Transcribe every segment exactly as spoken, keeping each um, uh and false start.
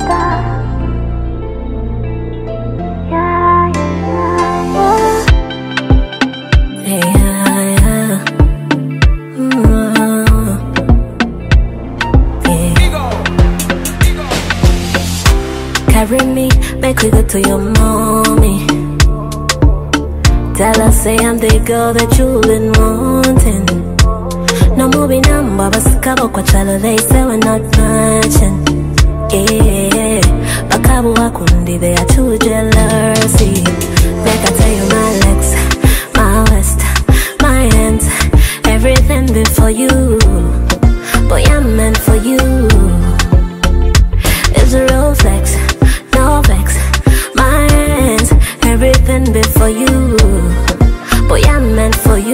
Carry me, make we go to your mommy. Tell her, say I'm the girl that you've been wanting. No moving number, but skabo kwa chalo, they say we're not matching. Yeah, bakabu wakundi, they are too jealousy. Make I tell you my legs, my waist, my hands, everything before you. Boy, I'm meant for you. It's a real flex, no vex. My hands, everything before you. Boy, I'm meant for you.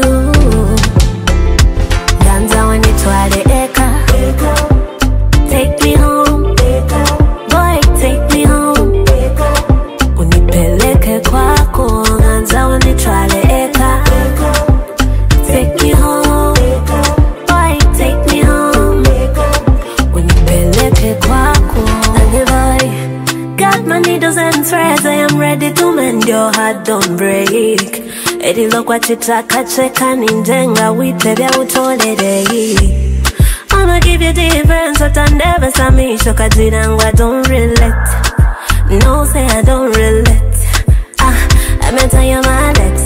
Danza when you try the echo. Take me home. Boy, take me home. Unipeleke kwako. Danza when you try the echo. Take me home. Boy, take me home. Unipeleke kwako. Got my needles and threads, I am ready to mend your heart, don't break. Edi lokwa chitaka cheka ninjenga witebya utolere. I'ma give you difference, but I never saw me shoka jinangwa, don't relate. No, say I don't relate. Ah, I meant tell you my legs,